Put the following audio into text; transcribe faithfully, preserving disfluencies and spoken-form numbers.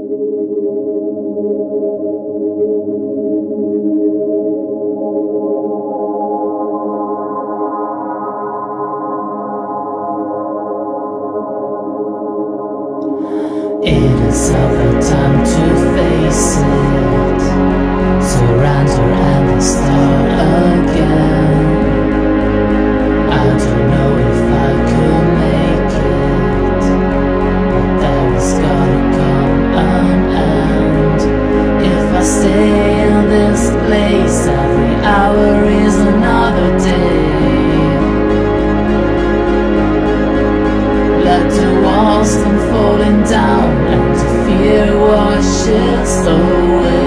It is about time to face it. Surrender and start again. I don't know if I could make it, but there is gonna come an end. If I stay in this place, every hour is another day. Let the walls come falling down and the fear washes away.